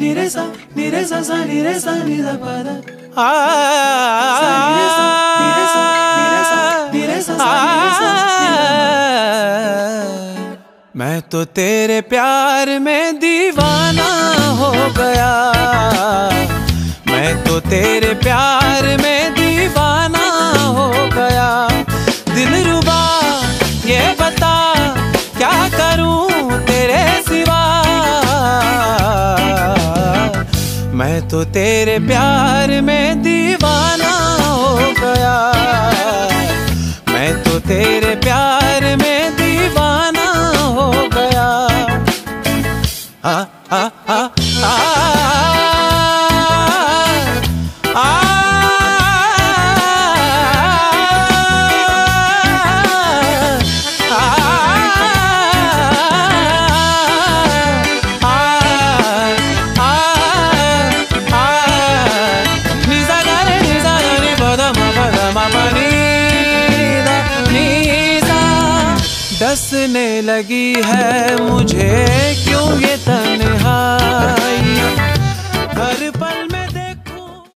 मैं तो तेरे प्यार में दीवाना हो गया, मैं तो तेरे प्यार में दीवाना हो गया। दिलरुबा ये बता क्या करूं तेरे सिवा, मैं तो तेरे प्यार में दीवाना हो गया, मैं तो तेरे प्यार में दीवाना हो गया। आ आ आ आ डसने लगी है मुझे क्यों ये तन्हाई,